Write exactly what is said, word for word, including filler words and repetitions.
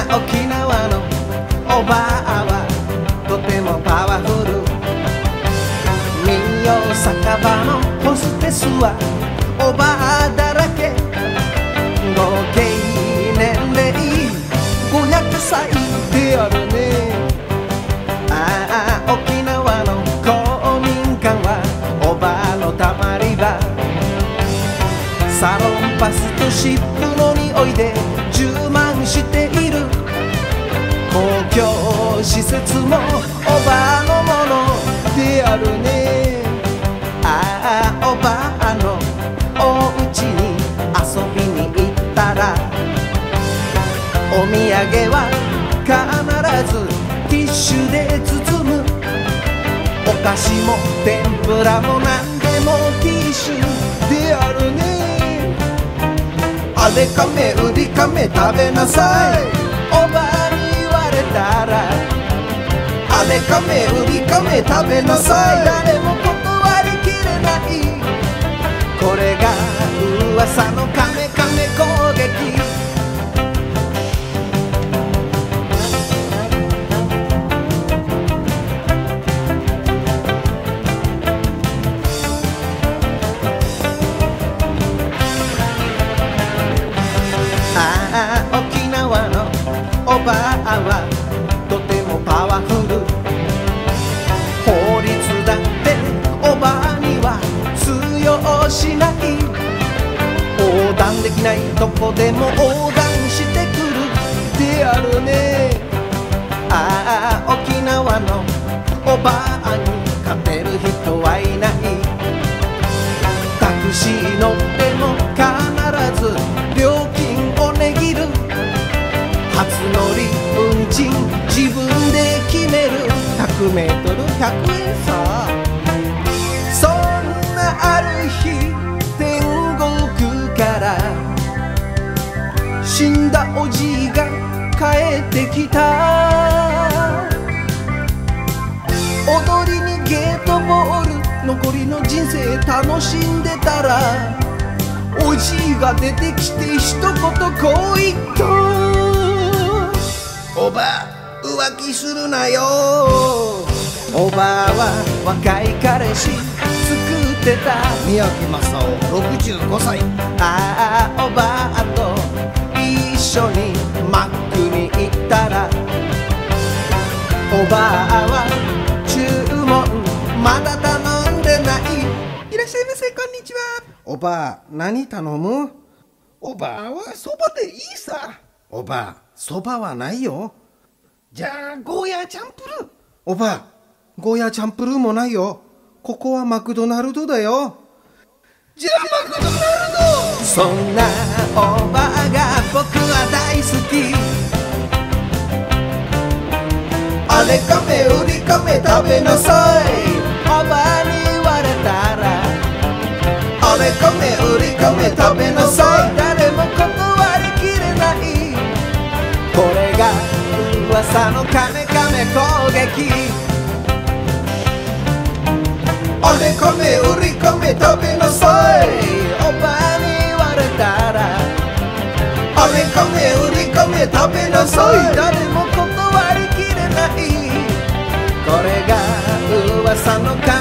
沖縄のおばあはとてもパワフル。民謡酒場のホステスはおばあだらけ。合計年齢ごひゃくさいであるね。ああ沖縄の公民館はおばあのたまり場。サロンパスと湿布の匂いで充満している。公共施設もおばあのものであるね。ああおばあのお家に遊びに行ったらお土産は必ずティッシュで包む。お菓子も天ぷらも何でもティッシュであるね。あれかめうりかめ食べなさい、おばあに言われたら。あれかめうりかめ食べなさい、誰も断りきれない。これが噂のカメカメ攻撃。ああ沖縄のおばあはとてもパワフル。法律だっておばあには通用しない。横断できないとこでも横断してくるであるね。ああ沖縄のおばあに勝てる人はいない。タクシー乗っても必ず料金を値切る。初乗り運賃自分で決める。ひゃくメートルひゃくえんさ。そんなある日天国から死んだおじいが帰ってきた。踊りにゲートボール、残りの人生楽しんでたらおじいが出てきて一言こう言った。おばあ浮気するなよ。おばあは若い彼氏作ってた。 宮城正雄ろくじゅうごさい。 ああおばあと一緒にマックに行ったらおばあは注文まだ頼んでない。いらっしゃいませ、こんにちは。おばあ何頼む？ おばあはそばでいいさ。 おばあそばはないよ。 じゃあゴーヤーチャンプルー。 おばあゴーヤーチャンプルーもないよ。ここはマクドナルドだよ。 じゃあマクドナルド。 そんなおばあが僕は大好き。あれかめうりかめ食べなさい、おばあに言われたら。あれかめうりかめ食べなさい、誰も断りきれない。これが噂のカメカメ攻撃。あれかめうりかめ食べなさい、おばあに言われたら。あれかめうりかめ食べなさい、誰も断りきれない。これが噂のカメ